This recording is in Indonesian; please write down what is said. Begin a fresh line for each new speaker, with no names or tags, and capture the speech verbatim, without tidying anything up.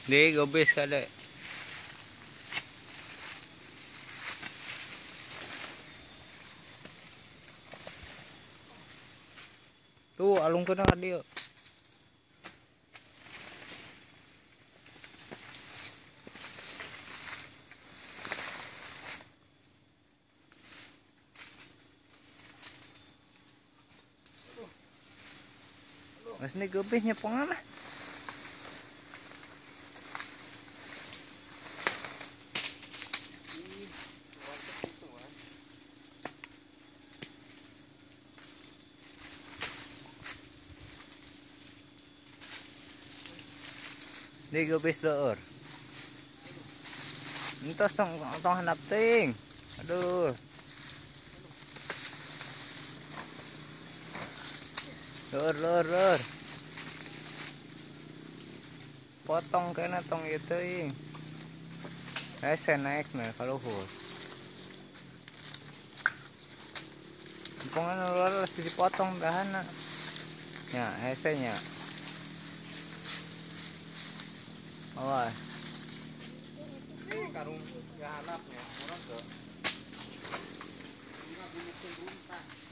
Di gobis kada. Tuh alung kena ka dia. Mas ni gobisnya pengana. Di gobis doer. Entos tong tong hanap ting. Aduh. Doer doer doer. Potong kena tong ieu teuing. Ese naik na kaluhur. Pongan luar harus dipotong dahana. Ya, ese nya. Awas.
Ini karung ya hanapnya, orang ke. Ini bulu runtah.